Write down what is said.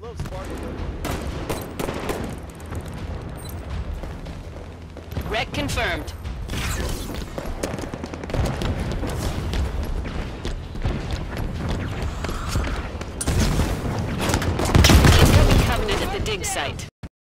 Wreck confirmed. Incoming Covenant at the dig site.